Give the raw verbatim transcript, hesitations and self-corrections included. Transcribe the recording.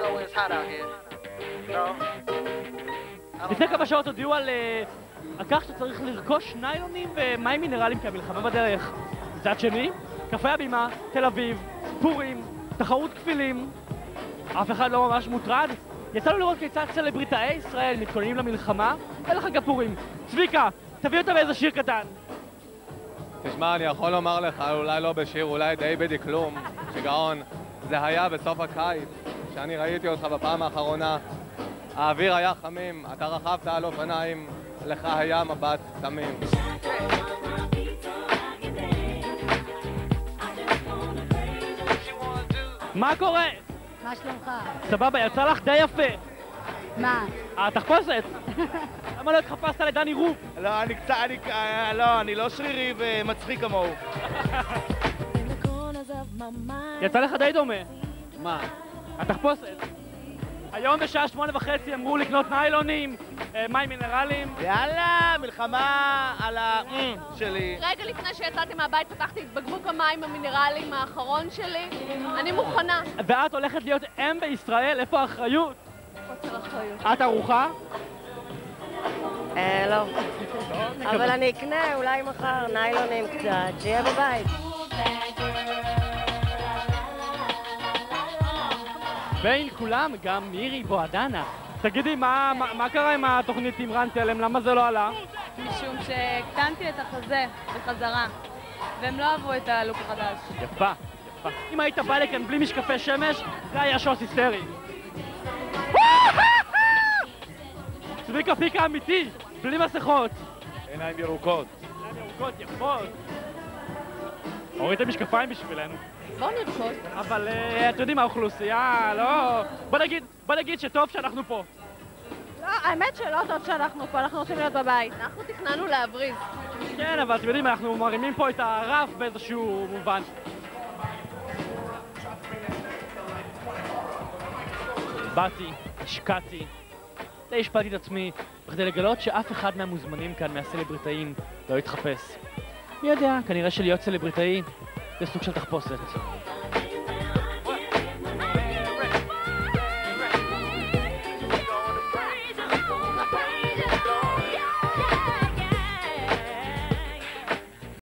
go when it's hot out here. No? לפני כמה שעות הודיעו על על כך שצריך לרכוש ניילונים ומים מינרלים כי המלחמה בדרך. מצד שני, קפה הבימה, תל אביב, פורים, תחרות כפילים. אף אחד לא ממש מוטרד. יצאנו לראות כיצד סלבריטאי ישראל מתכוננים למלחמה ולחג הפורים. צביקה, תביא אותה באיזה שיר קטן. תשמע, אני יכול לומר לך, אולי לא בשיר, אולי די בדקלום, שגאון, זה היה בסוף הקיץ, שאני ראיתי אותך בפעם האחרונה. האוויר היה חמים, אתה רכבת על אופניים, לך היה מבט תמים. מה קורה? מה שלומך? סבבה, יצא לך די יפה. מה? התחפושת. למה לא התחפשת לדני רוב? לא, אני קצת, אני, לא, אני לא שרירי ומצחיק כמוהו. יצא לך די דומה. מה? התחפושת. היום בשעה שמונה וחצי אמרו לקנות ניילונים, מים מינרלים. יאללה, מלחמה על ה... שלי. רגע לפני שיצאתי מהבית פתחתי את בקבוק המים המינרליים האחרון שלי. אני מוכנה. ואת הולכת להיות אם בישראל, איפה האחריות? חוסר אחריות. את ערוכה? אה, לא. אבל אני אקנה אולי מחר ניילונים קצת, שיהיה בבית. בין כולם גם מירי בועדנה. תגידי, מה, מה, מה קרה עם התוכנית עם רן תלם? למה זה לא עלה? משום שהקטנתי את החזה בחזרה, והם לא אהבו את הלוק החדש. יפה, יפה. אם היית בא לכאן בלי משקפי שמש, זה היה שוס היסטרי. צביקה פיקה אמיתי, בלי מסכות. עיניים ירוקות. עיניים ירוקות, יפות. הוריד משקפיים בשבילנו. בואו נרקוד. אבל אתם יודעים, האוכלוסייה, לא... בוא נגיד, בוא נגיד שטוב שאנחנו פה. לא, האמת שלא טוב שאנחנו פה, אנחנו רוצים להיות בבית. אנחנו תכננו להבריז. כן, אבל אתם יודעים, אנחנו מרימים פה את הרף באיזשהו מובן. באתי, השקעתי, די השפעתי את עצמי, בכדי לגלות שאף אחד מהמוזמנים כאן, מהסלבריטאים, לא יתחפש. מי יודע, כנראה שלהיות סלבריטאי זה סוג של תחפושת.